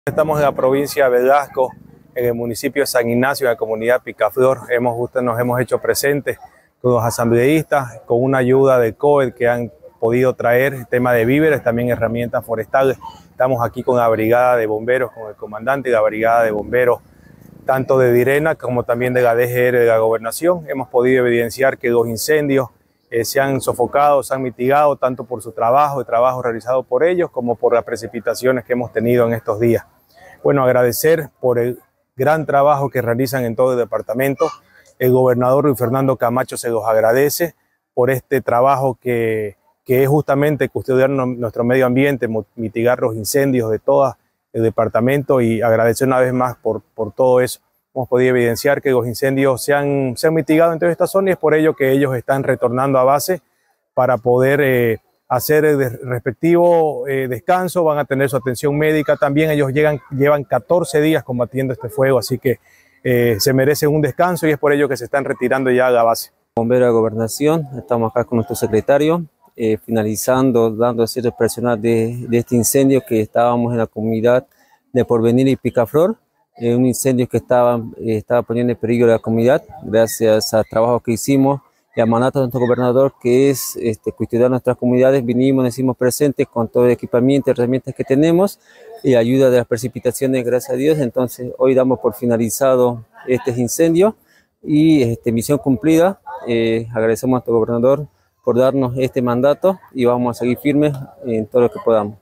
Estamos en la provincia de Velasco, en el municipio de San Ignacio, en la comunidad Picaflor. Nos hemos hecho presentes con los asambleístas, con una ayuda de COED que han podido traer tema de víveres, también herramientas forestales. Estamos aquí con la brigada de bomberos, con el comandante de la brigada de bomberos, tanto de Direna como también de la DGR de la Gobernación. Hemos podido evidenciar que los incendios se han sofocado, se han mitigado tanto por su trabajo, el trabajo realizado por ellos, como por las precipitaciones que hemos tenido en estos días. Bueno, agradecer por el gran trabajo que realizan en todo el departamento. El gobernador Luis Fernando Camacho se los agradece por este trabajo que es justamente custodiar nuestro medio ambiente, mitigar los incendios de todo el departamento, y agradecer una vez más por todo eso. Hemos podido evidenciar que los incendios se han mitigado en toda esta zona, y es por ello que ellos están retornando a base para poder hacer el respectivo descanso. Van a tener su atención médica también. Ellos llevan 14 días combatiendo este fuego, así que se merecen un descanso, y es por ello que se están retirando ya a la base. Bombero de Gobernación, estamos acá con nuestro secretario, finalizando, dando cierre personal de este incendio que estábamos en la comunidad de Porvenir y Picaflor. Un incendio que estaba poniendo en peligro a la comunidad. Gracias al trabajo que hicimos y al mandato de nuestro gobernador, que es custodiar nuestras comunidades, vinimos, nos hicimos presentes con todo el equipamiento y herramientas que tenemos y ayuda de las precipitaciones, gracias a Dios. Entonces hoy damos por finalizado este incendio y misión cumplida. Agradecemos a nuestro gobernador por darnos este mandato y vamos a seguir firmes en todo lo que podamos.